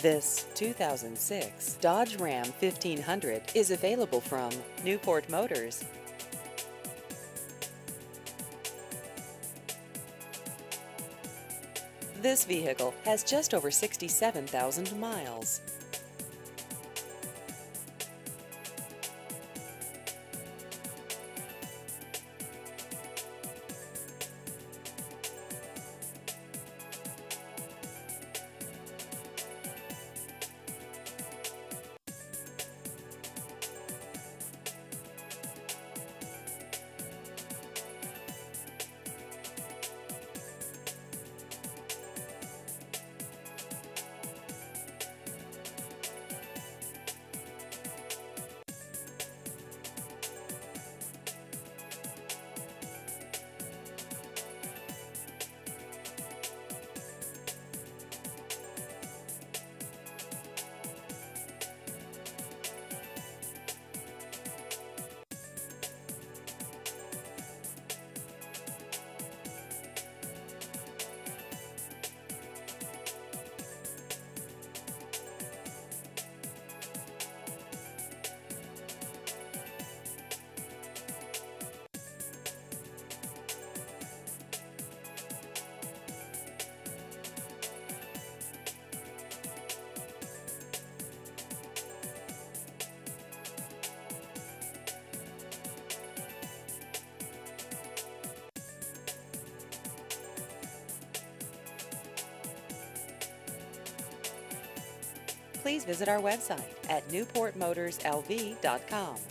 This 2006 Dodge Ram 1500 is available from Newport Motors. This vehicle has just over 67,000 miles. Please visit our website at newportmotorslv.com.